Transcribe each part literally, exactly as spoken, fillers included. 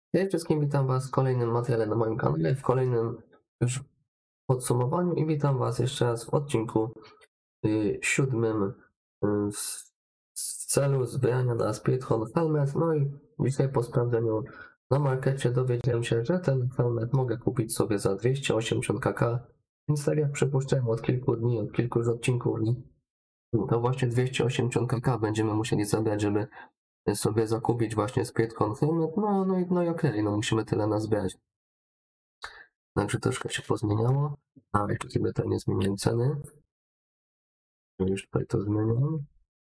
Cześć wszystkim, witam Was w kolejnym materiale na moim kanale, w kolejnym już podsumowaniu i witam Was jeszcze raz w odcinku y, siódmym y, w, w celu zbierania na Speedhorn Helmet. No i dzisiaj po sprawdzeniu na markecie dowiedziałem się, że ten helmet mogę kupić sobie za dwieście osiemdziesiąt kaka, więc tak jak przypuszczałem od kilku dni, od kilku już odcinków, to właśnie dwieście osiemdziesiąt kaka będziemy musieli zabrać, żeby sobie zakupić właśnie Speedhorn Helmet. No, no i, no i okej, okay, no musimy tyle nazbierać. Także troszkę się pozmieniało, ale tu sobie tutaj nie zmieniłem ceny. Już tutaj to zmieniam.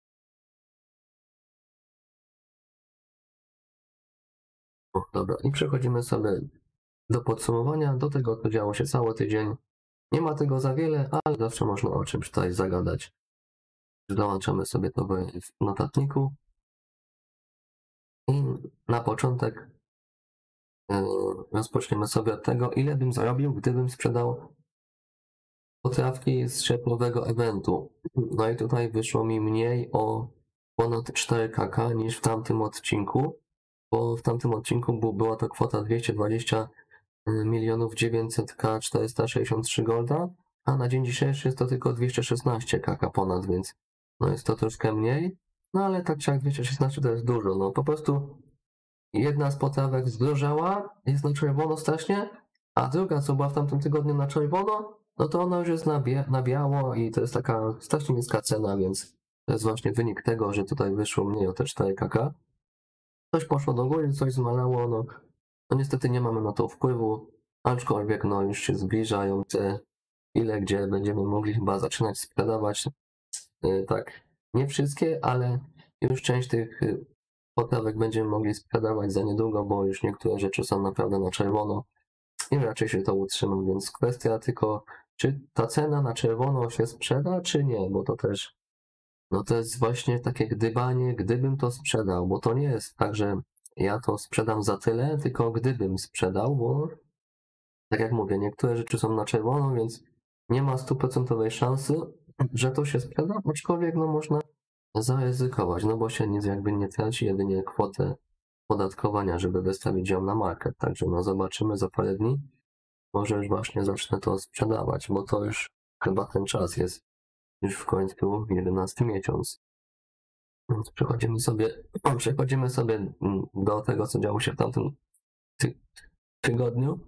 O, dobra, i przechodzimy sobie do podsumowania, do tego, co działo się cały tydzień. Nie ma tego za wiele, ale zawsze można o czymś tutaj zagadać. Dołączamy sobie to w notatniku. I na początek yy, rozpoczniemy sobie od tego, ile bym zarobił, gdybym sprzedał potrawki z sierpniowego eventu. No i tutaj wyszło mi mniej o ponad cztery kaka niż w tamtym odcinku, bo w tamtym odcinku była to kwota dwieście dwadzieścia milionów dziewięćset tysięcy czterysta sześćdziesiąt trzy golda, a na dzień dzisiejszy jest to tylko dwieście szesnaście kaka ponad, więc no jest to troszkę mniej, no ale tak czy jak dwieście szesnaście to jest dużo, no po prostu jedna z potrawek zdrożała, jest na czerwono strasznie, a druga, co była w tamtym tygodniu na czerwono, no to ona już jest na, bie- na biało i to jest taka strasznie niska cena, więc to jest właśnie wynik tego, że tutaj wyszło mniej o te cztery kaka. Coś poszło do góry, coś zmalało, no, no niestety nie mamy na to wpływu, aczkolwiek no już się zbliżają te chwile, gdzie będziemy mogli chyba zaczynać sprzedawać, yy, tak, nie wszystkie, ale już część tych yy, potrawek będziemy mogli sprzedawać za niedługo, bo już niektóre rzeczy są naprawdę na czerwono i raczej się to utrzyma, więc kwestia tylko, czy ta cena na czerwono się sprzeda, czy nie, bo to też, no to jest właśnie takie gdybanie, gdybym to sprzedał, bo to nie jest tak, że ja to sprzedam za tyle, tylko gdybym sprzedał, bo tak jak mówię, niektóre rzeczy są na czerwono, więc nie ma stuprocentowej szansy, że to się sprzeda, aczkolwiek no można zaryzykować, no bo się nic jakby nie traci, jedynie kwotę podatkowania, żeby wystawić ją na market. Także no zobaczymy za parę dni. Może już właśnie zacznę to sprzedawać, bo to już chyba ten czas jest już w końcu jedenasty miesiąc. Więc przechodzimy sobie, przechodzimy sobie do tego, co działo się w tamtym ty tygodniu.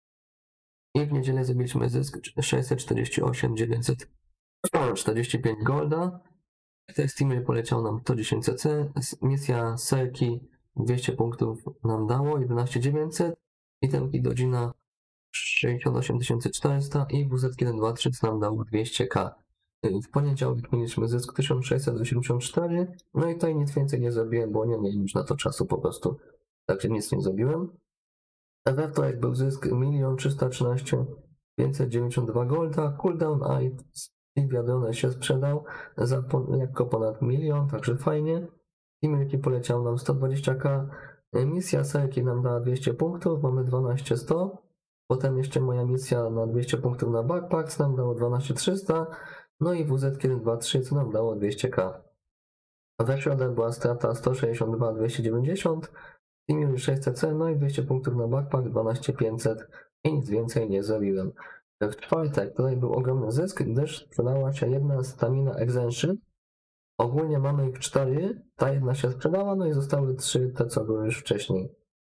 I w niedzielę zrobiliśmy zysk sześćset czterdzieści osiem dziewięćset czterdzieści pięć golda. Steamie poleciał nam sto dziesięć C C, misja Serki dwieście punktów nam dało, jedenaście dziewięćset, itemki godzina sześćdziesiąt osiem tysięcy czterysta i W Z jeden dwa trzy nam dało dwieście K. W poniedziałek mieliśmy zysk tysiąc sześćset osiemdziesiąt cztery, no i tutaj nic więcej nie zrobiłem, bo nie miałem już na to czasu po prostu, także nic nie zrobiłem. A we wtorek był zysk jeden trzysta trzynaście tysięcy pięćset dziewięćdziesiąt dwa golda, cooldown i wiadomo się sprzedał za lekko ponad milion, także fajnie. Teamilki poleciał nam sto dwadzieścia K, misja Serki nam dała dwieście punktów, mamy dwanaście sto, potem jeszcze moja misja na dwieście punktów na Backpacks nam dało dwanaście trzysta, no i W Z jeden dwa trzy co nam dało dwieście K. A we środę była strata sto sześćdziesiąt dwa dwieście dziewięćdziesiąt, Teamil sześćset C, no i dwieście punktów na Backpack, dwanaście pięćset i nic więcej nie zrobiłem. W czwartek tutaj był ogromny zysk, gdyż sprzedała się jedna Stamina Exemption. Ogólnie mamy ich cztery, ta jedna się sprzedała, no i zostały trzy, te co były już wcześniej.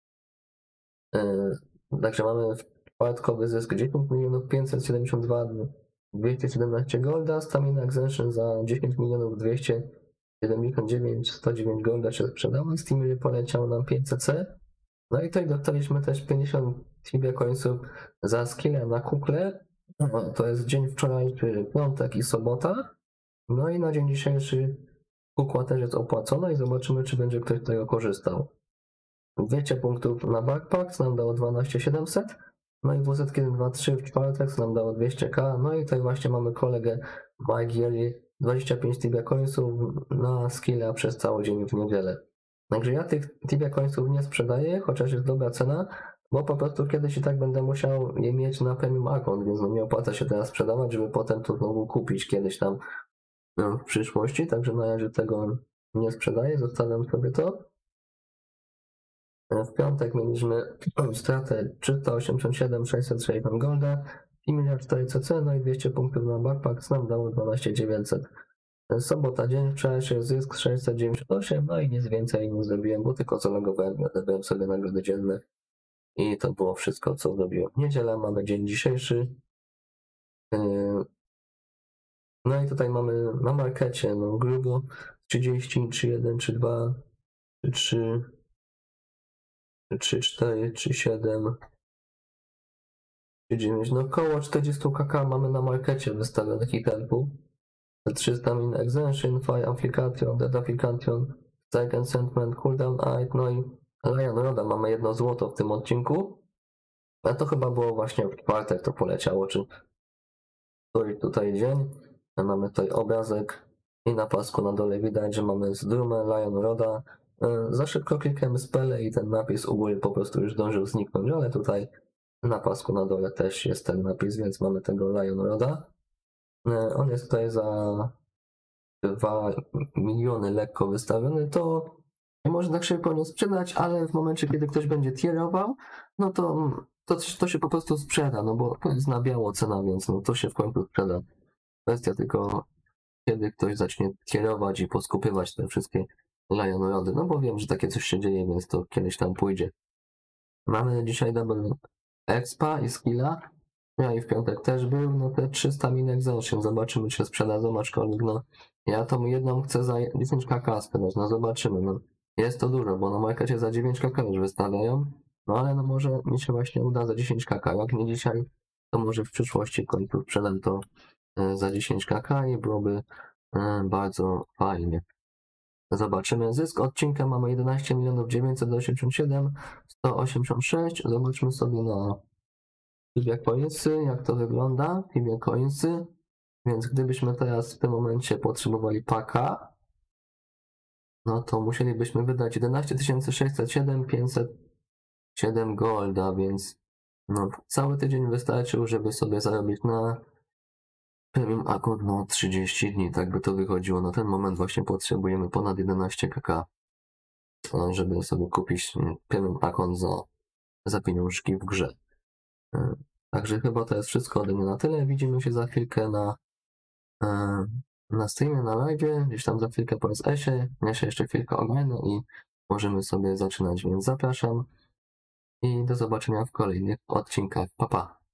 Yy, także mamy czwartkowy zysk dziesięć milionów pięćset siedemdziesiąt dwa tysiące dwieście siedemnaście golda, Stamina Exemption za dziesięć milionów dwieście siedemdziesiąt dziewięć tysięcy sto dziewięć golda się sprzedała, Steamil poleciał nam pięćset C. No i tutaj dostaliśmy też pięćdziesiąt Tibia Coinsów za skilla na kukle. To jest dzień wczorajszy, piątek i sobota. No i na dzień dzisiejszy kukła też jest opłacona i zobaczymy, czy będzie ktoś z tego korzystał. dwieście punktów na Backpacks nam dało dwanaście siedemset. No i W Z jeden dwa trzy w czwartek nam dało dwieście K. No i tutaj właśnie mamy kolegę Mike Yeri, dwadzieścia pięć Tibia Coinsów na skilla przez cały dzień w niedzielę. Także ja tych Tibia Coinsów nie sprzedaję, chociaż jest dobra cena, bo po prostu kiedyś i tak będę musiał je mieć na premium account, więc no nie opłaca się teraz sprzedawać, żeby potem to znowu kupić kiedyś tam w przyszłości, także na razie tego nie sprzedaję, zostawiam sobie to. W piątek mieliśmy stratę trzysta osiemdziesiąt siedem sześćset sześćdziesiąt golda i miliard cztery C C, no i dwieście punktów na backpack nam dało dwanaście dziewięćset. Sobota, dzień wczorajszy, zysk sześćset dziewięćdziesiąt osiem, no i nic więcej nie zrobiłem, bo tylko zalogowałem, nabyłem sobie nagrody dzienne i to było wszystko, co zrobiłem. Niedziela, mamy dzień dzisiejszy. No i tutaj mamy na markecie, no grubo trzydzieści, trzy jeden, trzy dwa, trzy trzy, trzy cztery, trzy siedem, trzy dziewięć, no około czterdzieści kk mamy na markecie wystawionych itemów. trzysta min Extension, Fire Application, Dead Application, Strike Enchantment, Cooldown Eye, no i Lion Roda mamy jedno złoto w tym odcinku. A to chyba było właśnie w czwartek to poleciało, czy który tutaj dzień. Mamy tutaj obrazek i na pasku na dole widać, że mamy Zdrumę, Lion Roda. Za szybko klikamy spele i ten napis u góry po prostu już zdążył zniknąć, ale tutaj na pasku na dole też jest ten napis, więc mamy tego Lion Roda. On jest tutaj za dwa miliony lekko wystawiony, to może tak szybko nie sprzedać, ale w momencie, kiedy ktoś będzie tierował, no to, to, to się po prostu sprzeda, no bo to jest na biało cena, więc no to się w końcu sprzeda. Kwestia tylko, kiedy ktoś zacznie tierować i poskupywać te wszystkie Lion Rody, no bo wiem, że takie coś się dzieje, więc to kiedyś tam pójdzie. Mamy dzisiaj double expa i skilla. Ja i w piątek też był, no te trzysta minek za osiem, zobaczymy, czy się sprzedadzą, aczkolwiek no ja tą jedną chcę za dziesięć kk sprzedać, no zobaczymy, no jest to dużo, bo na markecie za dziewięć kk już wystawiają, no ale no może mi się właśnie uda za dziesięć kk, jak nie dzisiaj, to może w przyszłości w końcu sprzedam to za dziesięć kk i byłoby bardzo fajnie. Zobaczymy, zysk odcinka mamy jedenaście milionów dziewięćset osiemdziesiąt siedem sto osiemdziesiąt sześć, zobaczmy sobie na Tibia Coinsy, jak to wygląda, Tibia Coinsy, więc gdybyśmy teraz w tym momencie potrzebowali paka, no to musielibyśmy wydać jedenaście tysięcy sześćset siedem pięćset siedem golda, więc no, cały tydzień wystarczył, żeby sobie zarobić na premium akont na trzydzieści dni, tak by to wychodziło. Na ten moment właśnie potrzebujemy ponad jedenaście kk, żeby sobie kupić premium akont za, za pieniążki w grze. Także chyba to jest wszystko ode mnie na tyle. Widzimy się za chwilkę na, na streamie, na live, gdzieś tam za chwilkę po S S-ie. Ja się jeszcze chwilkę oglądam i możemy sobie zaczynać, więc zapraszam i do zobaczenia w kolejnych odcinkach. Pa, pa!